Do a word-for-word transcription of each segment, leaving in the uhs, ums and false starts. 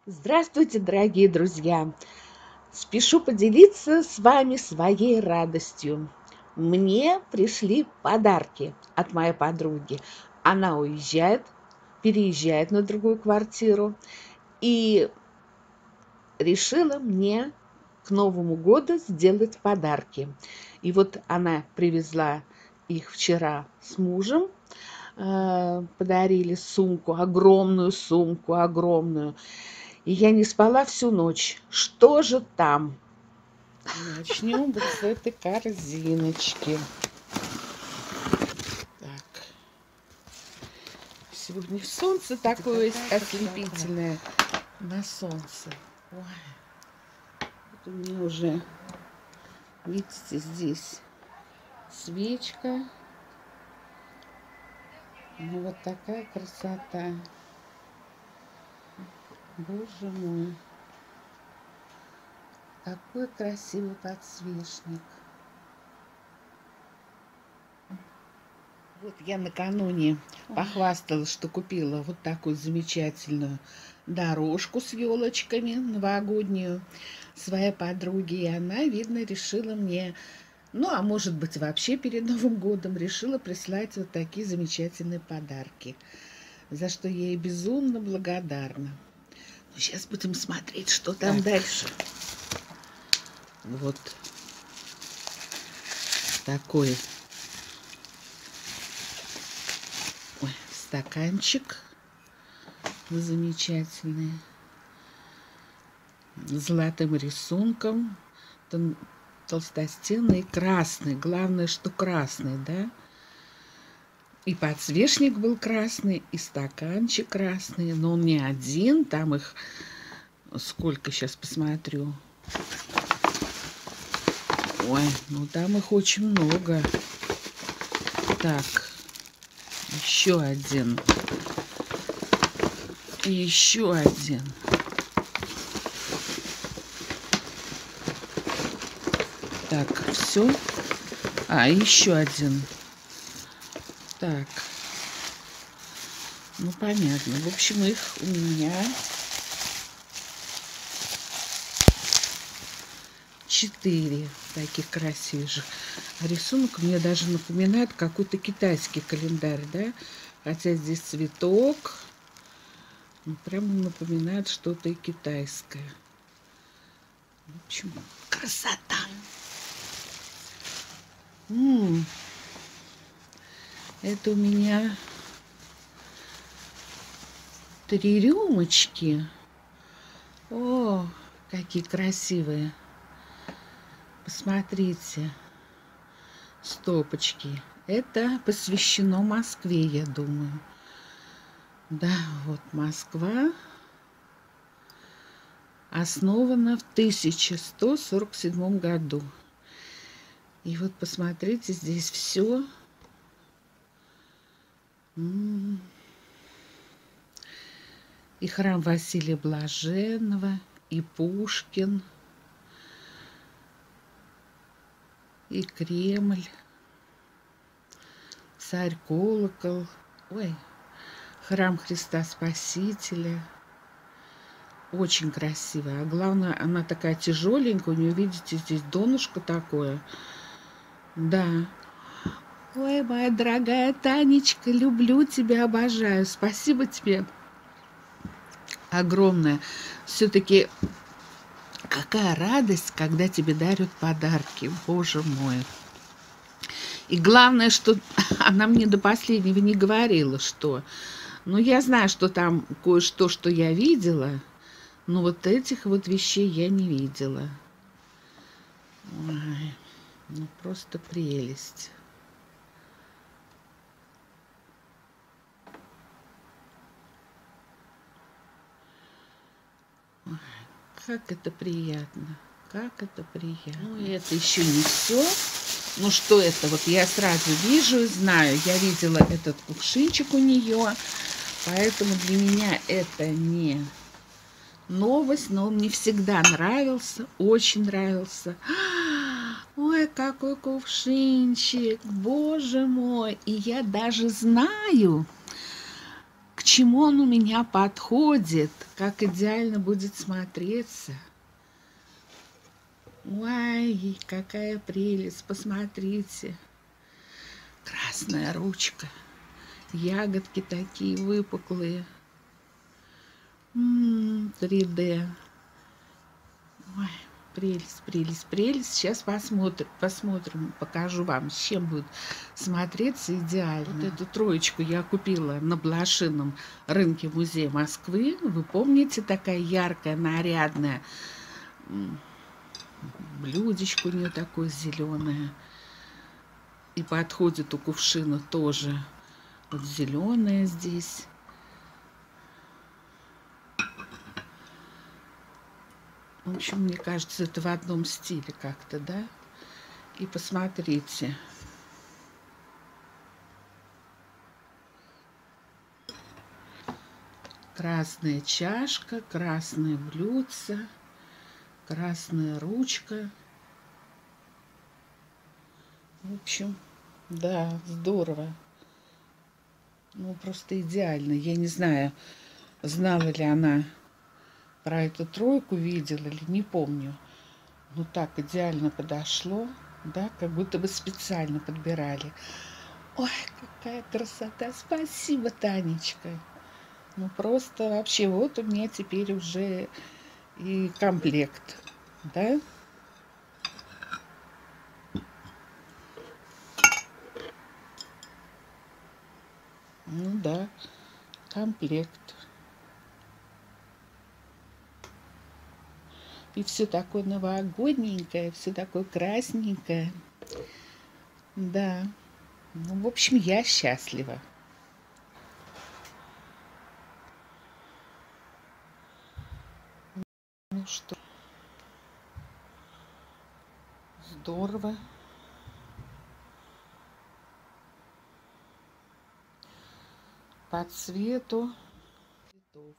Здравствуйте, дорогие друзья! Спешу поделиться с вами своей радостью. Мне пришли подарки от моей подруги. Она уезжает, переезжает на другую квартиру и решила мне к Новому году сделать подарки. И вот она привезла их вчера с мужем, э, подарили сумку, огромную сумку, огромную. И я не спала всю ночь. Что же там? Начнем вот с этой корзиночки. Так. Сегодня солнце такое ослепительное. На солнце. Ой. Вот у меня уже, видите, здесь свечка. Ну вот такая красота. Боже мой. Какой красивый подсвечник. Вот я накануне похвасталась, что купила вот такую замечательную дорожку с елочками новогоднюю своей подруге. И она, видно, решила мне, ну, а может быть, вообще перед Новым годом решила прислать вот такие замечательные подарки, за что я ей безумно благодарна. Ну, сейчас будем смотреть, что там так дальше. Вот такой Ой, стаканчик замечательный, с золотым рисунком, толстостенный, красный. Главное, что красный, да? И подсвечник был красный, и стаканчик красный, но он не один, там их сколько, сейчас посмотрю. Ой, ну там их очень много. Так, еще один. И еще один. Так, все. А, еще один. Так. Ну, понятно. В общем, их у меня четыре таких красивых. А рисунок мне даже напоминает какой-то китайский календарь, да? Хотя здесь цветок. Ну, прям напоминает что-то и китайское. В общем, красота. М-м. Это у меня три рюмочки. О, какие красивые. Посмотрите. Стопочки. Это посвящено Москве, я думаю. Да, вот Москва основана в тысяча сто сорок седьмом году. И вот посмотрите, здесь все. И храм Василия Блаженного, и Пушкин, и Кремль, царь-колокол, ой, храм Христа Спасителя. Очень красивая. А главное, она такая тяжеленькая. У нее, видите, здесь донышко такое. Да. Ой, моя дорогая Танечка, люблю тебя, обожаю. Спасибо тебе огромное. Все-таки какая радость, когда тебе дарят подарки. Боже мой. И главное, что она мне до последнего не говорила, что... Ну, я знаю, что там кое-что, что я видела, но вот этих вот вещей я не видела. Ой, ну, просто прелесть. Ой, как это приятно. Как это приятно. Ну, и это еще не все. Ну, что это? Вот я сразу вижу и знаю. Я видела этот кувшинчик у нее. Поэтому для меня это не новость, но он мне всегда нравился, очень нравился. Ой, какой кувшинчик, боже мой. И я даже знаю, к чему почему он у меня подходит, как идеально будет смотреться. Ой, какая прелесть, посмотрите. Красная ручка, ягодки такие выпуклые. М-м, три дэ. Ой, прелесть, прелесть, прелесть. Сейчас посмотрим, посмотрим, покажу вам, с чем будет смотреться идеально. Вот эту троечку я купила на блошином рынке музея Москвы. Вы помните, такая яркая, нарядная. Блюдечко у нее такое зеленое. И подходит у кувшина тоже. Вот зеленое здесь. В общем, мне кажется, это в одном стиле как-то, да? И посмотрите. Красная чашка, красное блюдце, красная ручка. В общем, да, здорово. Ну, просто идеально. Я не знаю, знала ли она про эту тройку, видела ли, не помню. Ну, так идеально подошло, да, как будто бы специально подбирали. Ой, какая красота! Спасибо, Танечка. Ну, просто вообще, вот у меня теперь уже и комплект, да? Ну да, комплект. И все такое новогодненькое, все такое красненькое. Да. Ну, в общем, я счастлива. Ну что, здорово. По цвету цветов.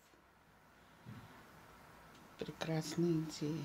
Прекрасная идея.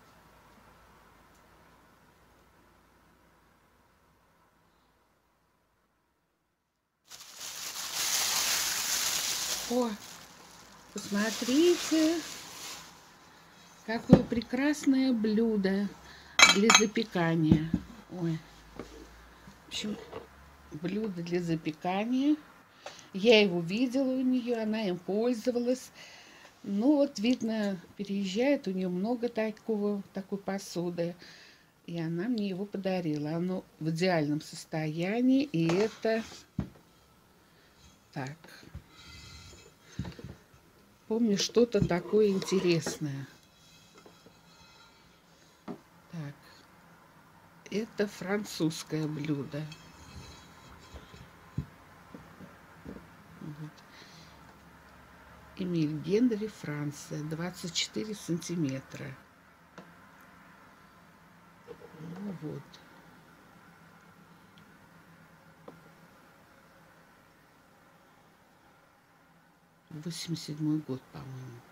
О, посмотрите, какое прекрасное блюдо для запекания. Ой, в общем, блюдо для запекания. Я его видела у нее, она им пользовалась. Ну вот, видно, переезжает, у нее много такого, такой посуды. И она мне его подарила. Оно в идеальном состоянии. И это... Так. Помню, что-то такое интересное. Так. Это французское блюдо. Вот. Эмиль Генри, Франция. двадцать четыре сантиметра. Ну вот. восемьдесят седьмой год, по-моему.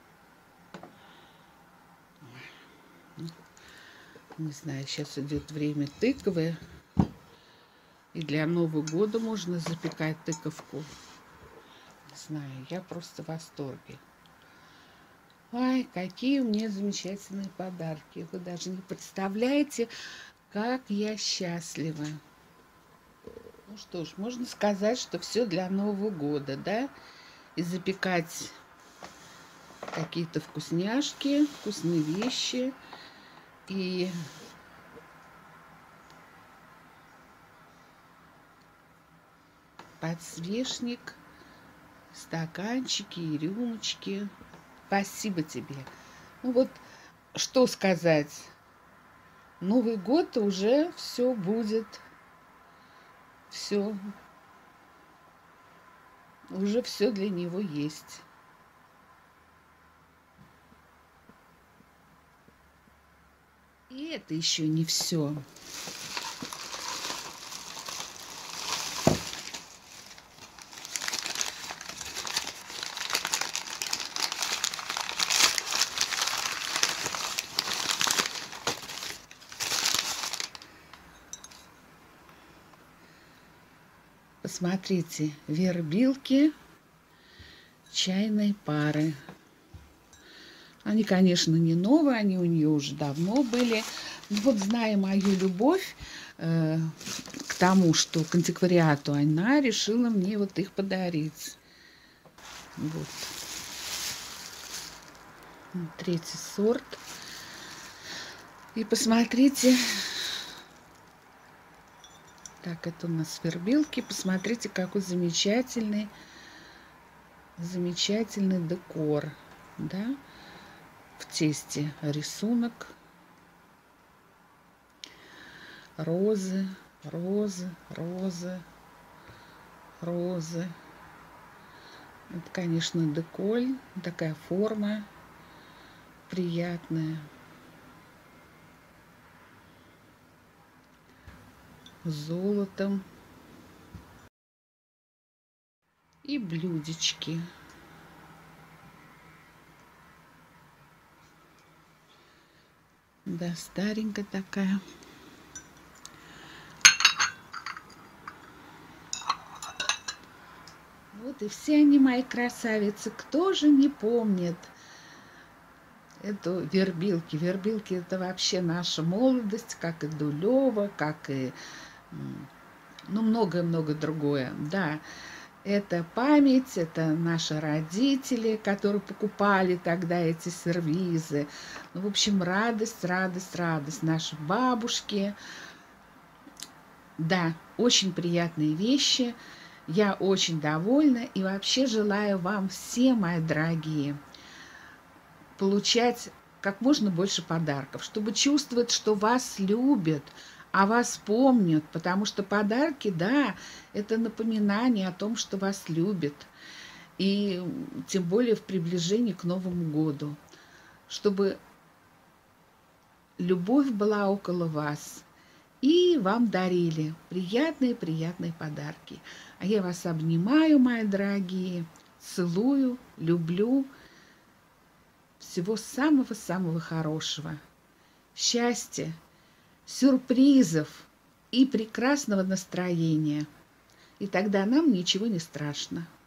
Не знаю, сейчас идет время тыквы. И для Нового года можно запекать тыковку. Не знаю, я просто в восторге. Ай, какие у меня замечательные подарки. Вы даже не представляете, как я счастлива. Ну что ж, можно сказать, что все для Нового года, да? И запекать какие-то вкусняшки, вкусные вещи. И подсвечник, стаканчики и рюмочки. Спасибо тебе. Ну вот, что сказать. Новый год уже все будет. Все. Уже все для него есть. И это еще не все. Посмотрите, вербилки чайной пары. Они, конечно, не новые, они у нее уже давно были. Но вот, зная мою любовь э, к тому, что к антиквариату, она решила мне вот их подарить. Вот. Третий сорт. И посмотрите. Так, это у нас свербилки. Посмотрите, какой замечательный, замечательный декор, да? В тесте рисунок. Розы, розы, розы, розы. Это, конечно, деколь. Такая форма приятная. С золотом. И блюдечки. Да, старенькая такая. Вот и все они мои красавицы. Кто же не помнит эту вербилки? Вербилки — это вообще наша молодость, как и Дулева, как и ну, многое-многое другое. Да, это память, это наши родители, которые покупали тогда эти сервизы. Ну, в общем, радость, радость, радость. Наши бабушки. Да, очень приятные вещи. Я очень довольна и вообще желаю вам всем, мои дорогие, получать как можно больше подарков, чтобы чувствовать, что вас любят, о вас помнят, потому что подарки, да, это напоминание о том, что вас любят, и тем более в приближении к Новому году, чтобы любовь была около вас, и вам дарили приятные-приятные подарки. А я вас обнимаю, мои дорогие, целую, люблю. Всего самого-самого хорошего. Счастья, сюрпризов и прекрасного настроения. И тогда нам ничего не страшно.